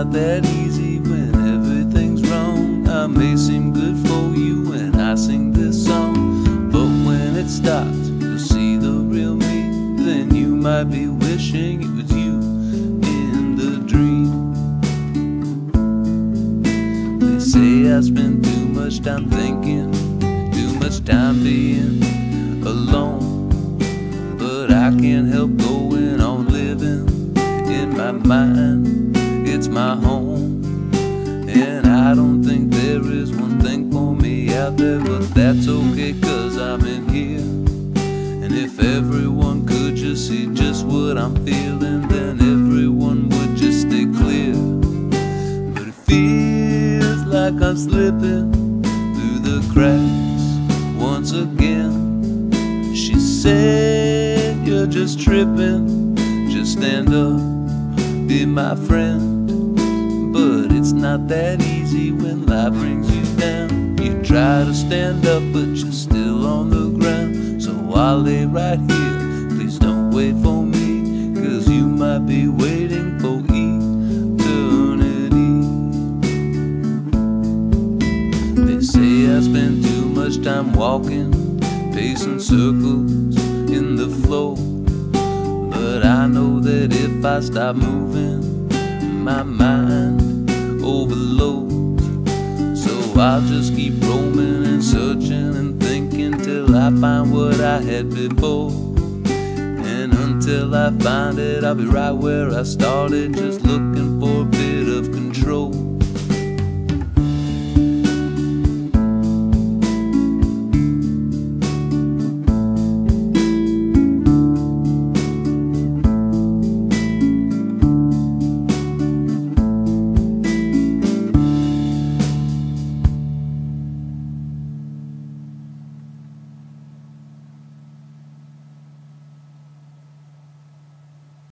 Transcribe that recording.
not that easy when everything's wrong. I may seem good for you when I sing this song, but when it stops, you'll see the real me. Then you might be wishing it was you in the dream. They say I spend too much time thinking, too much time being alone, but I can't help going on living in my mind. It's my home, and I don't think there is one thing for me out there, but that's okay, 'cause I'm in here. And if everyone could just see just what I'm feeling, then everyone would just stay clear. But it feels like I'm slipping through the cracks once again. She said, you're just tripping, just stand up, be my friend. But it's not that easy when life brings you down. You try to stand up, but you're still on the ground. So I'll lay right here, please don't wait for me, 'cause you might be waiting for eternity. They say I spend too much time walking, pacing circles in the flow, but I know that if I stop moving, my mind overloads. So I'll just keep roaming and searching and thinking till I find what I had before. And until I find it, I'll be right where I started, just looking for a bit of control.